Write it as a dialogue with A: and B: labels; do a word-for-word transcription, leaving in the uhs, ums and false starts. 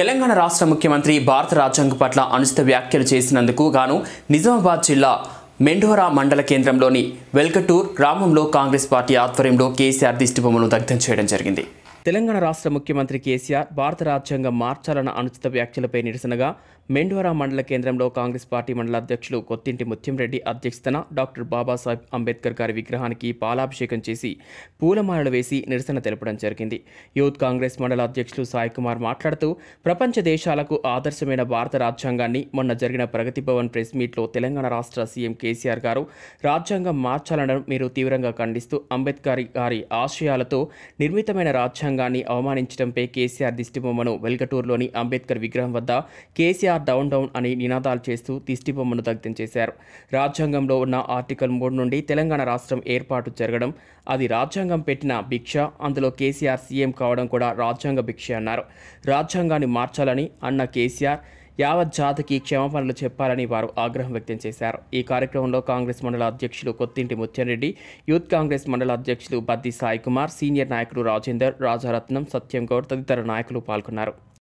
A: తెలంగాణ రాష్ట్ర ముఖ్యమంత్రి భారత రాజ్యాంగం పట్ల అనుచిత వ్యాఖ్యలు చేసినందుకు గాను నిజామాబాద్ జిల్లా మెండోరా మండల కేంద్రంలోని వెల్కటూర్ గ్రామంలో కాంగ్రెస్ పార్టీ ఆధ్వర్యంలో కేసీఆర్ దిష్టిబొమ్మను దగ్ధం చేయడం జరిగింది. తెలంగాణ రాష్ట్ర ముఖ్యమంత్రి కేసీఆర్ భారత రాజ్యాంగం మార్చాలన్న అనుచిత వ్యాఖ్యలపై నిరసనగా మెండోరా మండల కేంద్రంలో కాంగ్రెస్ పార్టీ మండల అధ్యక్షులు కొత్తింటి ముత్యంరెడ్డి అధ్యక్షతన డాక్టర్ బాబాసాహెబ్ అంబేద్కర్ గారి విగ్రహానికి పాలాభిషేకం చేసి పూలమాలలు వేసి నిరసన తెలపడం జరిగింది. యూత్ కాంగ్రెస్ మండల అధ్యక్షులు సాయి కుమార్ మాట్లాడుతూ ప్రపంచ దేశాలకు ఆదర్శమైన భారత రాజ్యాంగాన్ని మొన్న జరిగిన ప్రగతి భవన్ ప్రెస్ మీట్లో తెలంగాణ రాష్ట్ర సీఎం కేసీఆర్ గారు రాజ్యాంగం మార్చాలనడం మీరు తీవ్రంగా ఖండిస్తూ అంబేద్కర్ గారి ఆశయాలతో నిర్మితమైన రాజ్యాంగం ాన్ని అవమానించడంపై కేసీఆర్ దిష్టిబొమ్మను వెల్కటూరులోని అంబేద్కర్ విగ్రహం వద్ద కేసీఆర్ డౌన్ డౌన్ అని నినాదాలు చేస్తూ దిష్టిబొమ్మను దగ్ధం చేశారు. రాజ్యాంగంలో ఉన్న ఆర్టికల్ మూడు నుండి తెలంగాణ రాష్ట్రం ఏర్పాటు జరగడం అది రాజ్యాంగం పెట్టిన భిక్ష, అందులో కేసీఆర్ సీఎం కావడం కూడా రాజ్యాంగ భిక్ష అన్నారు. రాజ్యాంగాన్ని మార్చాలని అన్న కేసీఆర్ యావత్ జాతికి క్షమాపణలు చెప్పాలని వారు ఆగ్రహం వ్యక్తం చేశారు. ఈ కార్యక్రమంలో కాంగ్రెస్ మండల అధ్యక్షులు కొత్తింటి ముత్యంరెడ్డి, యూత్ కాంగ్రెస్ మండల అధ్యక్షులు బద్ది సాయి కుమార్, సీనియర్ నాయకులు రాజేందర్, రాజారత్నం, సత్యం గౌడ్ తదితర నాయకులు పాల్గొన్నారు.